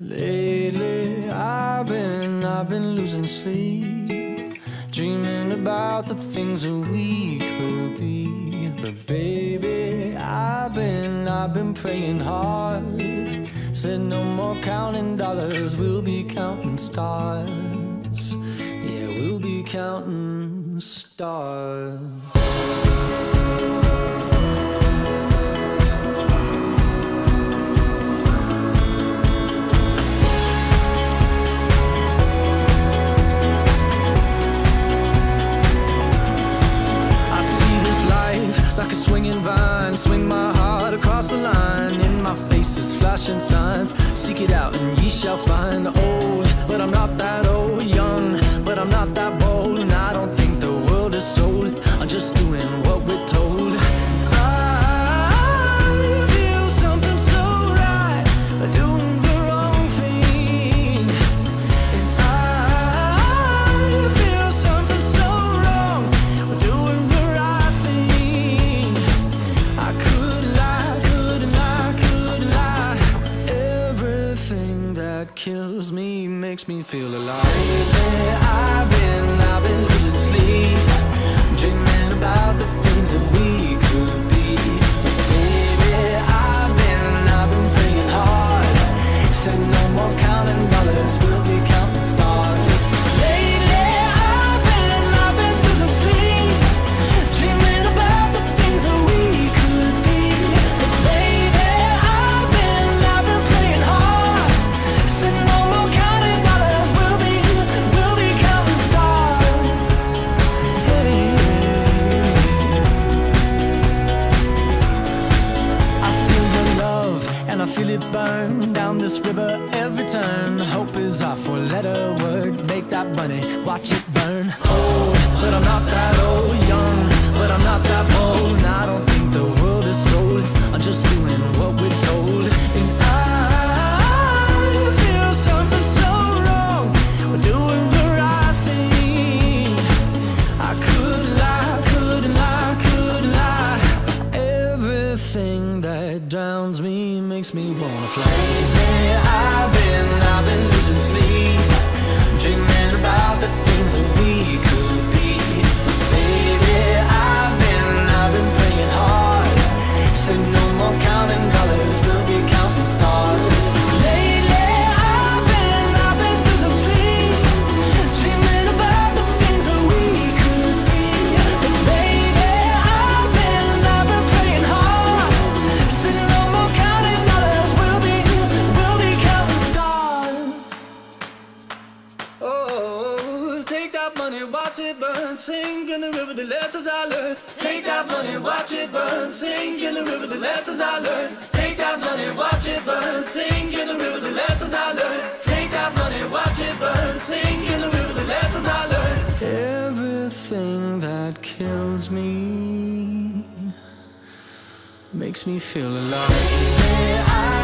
Lately I've been losing sleep, dreaming about the things that we could be. But baby, I've been praying hard. Said no more counting dollars, we'll be counting stars. Yeah, we'll be counting stars. Like a swinging vine, swing my heart across the line. In my face is flashing signs. Seek it out and ye shall find. Old, but I'm not that old. Young, but I'm not that bold. And I don't think the world is sold. I'm just doing what we're told. I feel something so right, doing the wrong thing. And I feel something so wrong, doing the right thing. I could lie, couldn't lie, could lie. Everything that kills me makes me feel alive. Lately I've been losing sleep, dreaming about the things that we could be. Baby, I've been praying hard. Said no more counting dollars, we'll be counting stars. Lately I've been losing sleep, dreaming about the things that we could be. But baby, I've been praying hard. Said no more counting dollars, we'll be counting stars. Hey. I feel your love and I feel it burn down this river every turn. Hope is our four-letter word. Make that money, watch it burn. Old, but I'm not that old. Young, but I'm not that bold. And I don't think the world is sold. I'm just doing what we're told. And I feel something so wrong, we're doing the right thing. I could lie, couldn't lie, could lie. Everything that drowns me makes me wanna fly. Lately I've been losing sleep, dreaming about the things that we could be. But baby, I've been praying hard. Said no more counting dollars, we'll be counting stars. Lately I've been losing sleep, dreaming about the things that we could be. But baby, I've been praying hard. Said no more counting dollars, we'll be counting stars. Oh, take that money, watch it burn, sink in the river, the lessons I learned. Take that money, watch it burn, sink in the river, the lessons I learned. Take that money, watch it burn, sink in the river, the lessons I learned. Take that money, watch it burn, sink in the river, the lessons I learned. Everything that kills me makes me feel alive.